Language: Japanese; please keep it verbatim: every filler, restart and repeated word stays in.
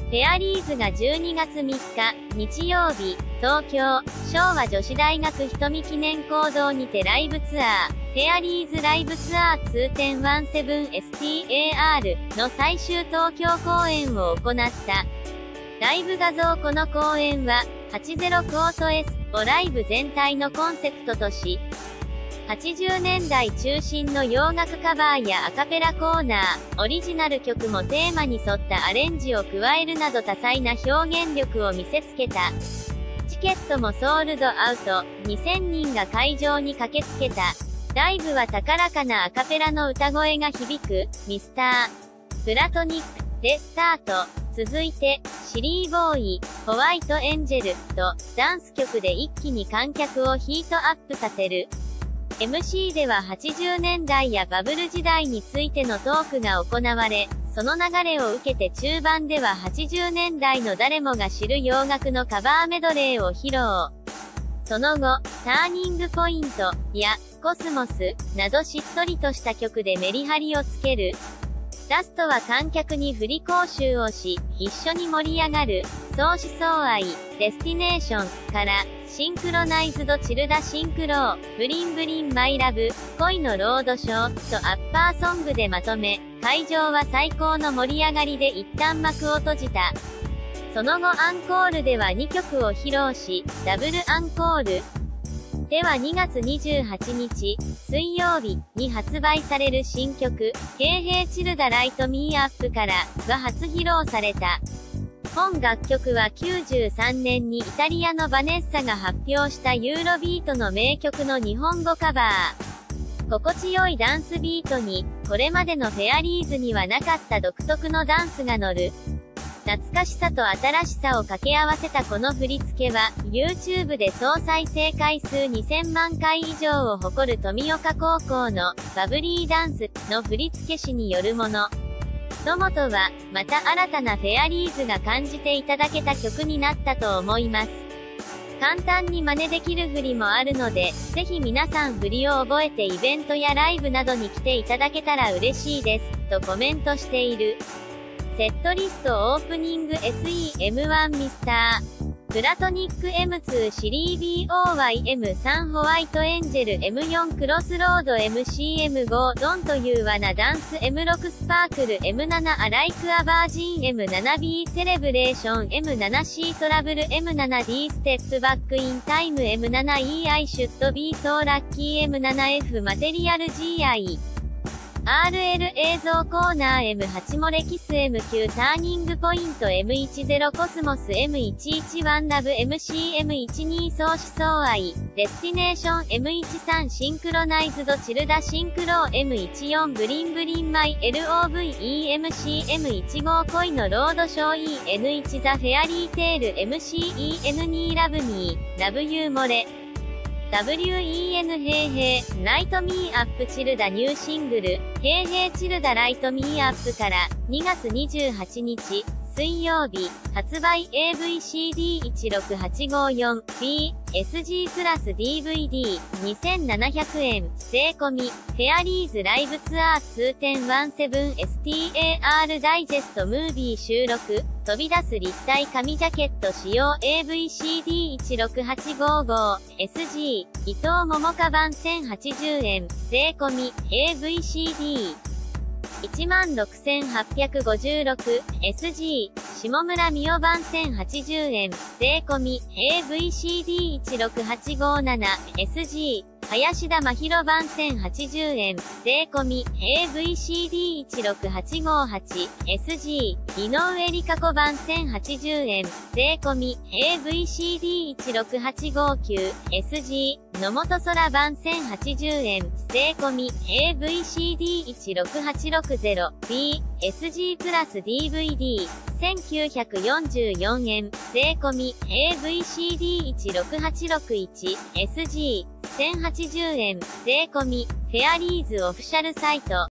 フェアリーズがじゅうにがつみっか、日曜日、東京、昭和女子大学瞳記念講堂にてライブツアー、フェアリーズライブツアー にてんじゅうななエスティーエーアール の最終東京公演を行った。ライブ画像この公演は、はちじゅうコート S をライブ全体のコンセプトとし、はちじゅうねんだい中心の洋楽カバーやアカペラコーナー、オリジナル曲もテーマに沿ったアレンジを加えるなど多彩な表現力を見せつけた。チケットもソールドアウト、にせんにんが会場に駆けつけた。ライブは高らかなアカペラの歌声が響く、ミスター・プラトニックでスタート。続いて、シリーボーイ、ホワイトエンジェルとダンス曲で一気に観客をヒートアップさせる。エムシー でははちじゅうねんだいやバブル時代についてのトークが行われ、その流れを受けて中盤でははちじゅうねんだいの誰もが知る洋楽のカバーメドレーを披露。その後、ターニングポイントやコスモスなどしっとりとした曲でメリハリをつける。ラストは観客に振り講習をし、一緒に盛り上がる、相思相愛、デスティネーションから、シンクロナイズドチルダシンクロー、ブリンブリンマイラブ、恋のロードショーとアッパーソングでまとめ、会場は最高の盛り上がりで一旦幕を閉じた。その後アンコールではにきょくを披露し、ダブルアンコール。ではにがつにじゅうはちにち、水曜日に発売される新曲、ヘイヘイチルダライトミーアップから、が初披露された。本楽曲はきゅうじゅうさんねんにイタリアのバネッサが発表したユーロビートの名曲の日本語カバー。心地よいダンスビートに、これまでのフェアリーズにはなかった独特のダンスが乗る。懐かしさと新しさを掛け合わせたこの振り付けは、YouTube で総再生回数にせんまんかい以上を誇る富岡高校のバブリーダンスの振付師によるもの。ともとは、また新たなフェアリーズが感じていただけた曲になったと思います。簡単に真似できる振りもあるので、ぜひ皆さん振りを覚えてイベントやライブなどに来ていただけたら嬉しいです、とコメントしている。セットリストオープニング エスイーエムワン ミスター。プラトニック エムツー シリー ビーオーワイ エムスリー ホワイトエンジェル エムフォー クロスロード エムシーエムファイブ ドンという罠ダンス エムシックス スパークル エムセブン アライクアバージン エムセブンビー セレブレーション エムセブンシー トラブル エムセブンディー ステップバックインタイム エムセブンイー アイシュッドビーソーラッキー エムセブンエフ マテリアル ジーアイアールエル 映像コーナー エムエイト モレキス エムきゅう ターニングポイント エムテン コスモス エムワンワン ラブ エムシーエムワンに 相思相愛デスティネーション エムセブンテン シンクロナイズドチルダシンクロー エムフォーテン ブリンブリンマイ エルオーブイ イーエムシーエムフィフティー 恋のロードショー イーエヌワン ザ・フェアリーテール エムシーイーエヌツー ラブミーラブユーモレダブリューイーエヌ ヘイヘイ、ライトミーアップチルダニューシングル、ヘイヘイチルダライトミーアップからにがつにじゅうはちにち、水曜日、発売 エーブイシーディーいちろくはちごよんビー、エスジー プラス ディーブイディー、にせんななひゃくえん、税込み、フェアリーズライブツアー にてんじゅうなな エスティーエーアール ダイジェストムービー収録、飛び出す立体紙ジャケット使用 エーブイシーディーいちろくはちごご エスジー、伊藤桃花版せんはちじゅうえん、税込み、エーブイシーディーいちまんろくせんはっぴゃくごじゅうろく、エスジー、下村美代版せんはちじゅうえん、税込み、エーブイシーディーいちろくはちごなな、エスジー、林田真弘版せんはちじゅうえん、税込み、エーブイシーディーいちろくはちごはち、エスジー、井上理香子版せんはちじゅうえん、税込み、エーブイシーディーいちろくはちごきゅう、エスジー、野本空版せんはちじゅうえん、税込み、エーブイシーディーいちろくはちろくゼロビー、エスジー プラス ディーブイディー、せんきゅうひゃくよんじゅうよんえん、税込み、エーブイシーディーいちろくはちろくいち、エスジー、せんはちじゅうえん、税込み、フェアリーズオフィシャルサイト。